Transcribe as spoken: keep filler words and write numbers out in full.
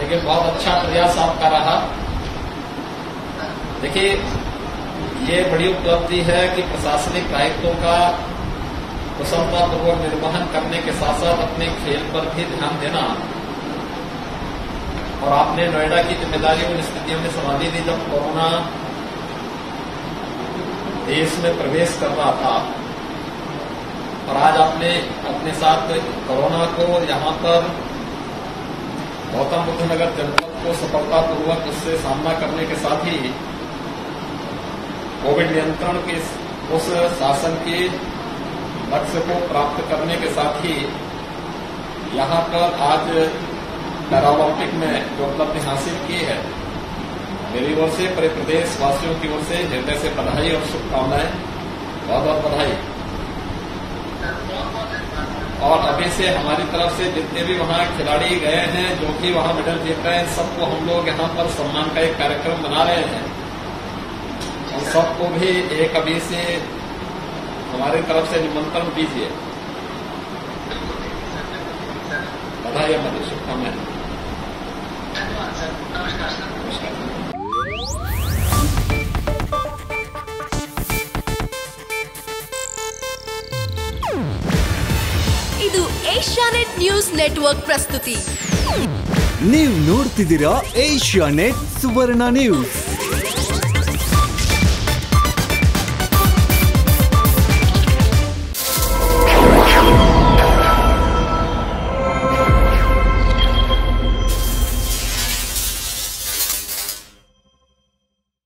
लेकिन बहुत अच्छा प्रयास आपका रहा। देखिए, ये बड़ी उपलब्धि है कि प्रशासनिक दायित्वों का कुशलतापूर्वक निर्वहन करने के साथ साथ अपने खेल पर भी ध्यान देना। और आपने नोएडा की जिम्मेदारी उन स्थितियों में संभाली थी जब कोरोना देश में प्रवेश कर रहा था, और आज आपने अपने साथ कोरोना को यहां पर गौतम बुद्ध नगर जनपद को सफलतापूर्वक उससे सामना करने के साथ ही कोविड नियंत्रण के उस शासन के लक्ष्य को प्राप्त करने के साथ ही यहां पर आज पैरालंपिक में जो उपलब्धि हासिल की है, मेरी ओर से पूरे प्रदेश वासियों की ओर से हृदय से बधाई और शुभकामनाएं। बहुत बहुत बधाई। और अभी से हमारी तरफ से जितने भी वहां खिलाड़ी गए हैं जो कि वहां मेडल जीत रहे हैं, सबको हम लोग यहां पर सम्मान का एक कार्यक्रम बना रहे हैं। और सबको भी एक अभी से हमारी तरफ से निमंत्रण दीजिए। बधाई, हमारी शुभकामनाएं। ಇದು ಏಷ್ಯಾನೆಟ್ ನ್ಯೂಸ್ ನೆಟ್ವರ್ಕ್ ಪ್ರಸ್ತುತಿ. ನೀವು ನೋಡ್ತಿದ್ದೀರಾ ಏಷ್ಯಾನೆಟ್ ಸುವರ್ಣ ನ್ಯೂಸ್.